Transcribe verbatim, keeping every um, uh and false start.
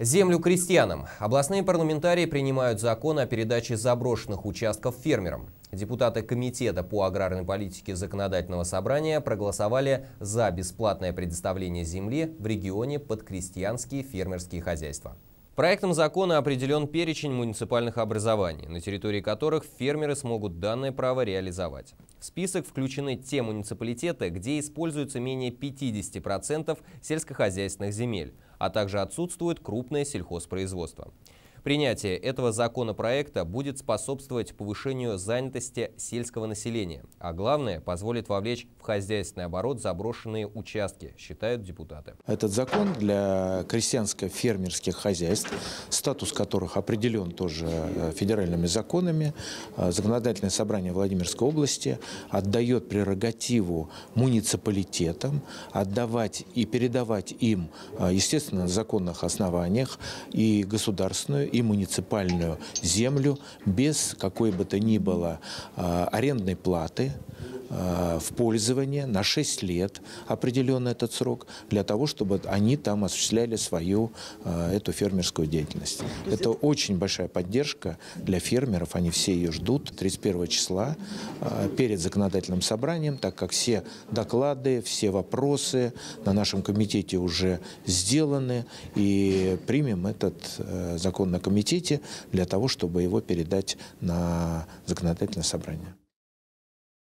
Землю крестьянам. Областные парламентарии принимают закон о передаче заброшенных участков фермерам. Депутаты Комитета по аграрной политике Законодательного собрания проголосовали за бесплатное предоставление земли в регионе под крестьянские фермерские хозяйства. Проектом закона определен перечень муниципальных образований, на территории которых фермеры смогут данное право реализовать. В список включены те муниципалитеты, где используется менее пятидесяти процентов сельскохозяйственных земель, а также отсутствует крупное сельхозпроизводство. Принятие этого законопроекта будет способствовать повышению занятости сельского населения, а главное, позволит вовлечь в хозяйственный оборот заброшенные участки, считают депутаты. Этот закон для крестьянско-фермерских хозяйств, статус которых определен тоже федеральными законами, Законодательное собрание Владимирской области отдает прерогативу муниципалитетам отдавать и передавать им, естественно, на законных основаниях и государственную, и муниципальную землю без какой бы то ни было э, арендной платы э, в пользование на шесть лет, определен этот срок, для того, чтобы они там осуществляли свою э, эту фермерскую деятельность. Это очень большая поддержка для фермеров, они все ее ждут тридцать первого числа э, перед законодательным собранием, так как все доклады, все вопросы на нашем комитете уже сделаны, и примем этот э, закон на комитете для того, чтобы его передать на законодательное собрание.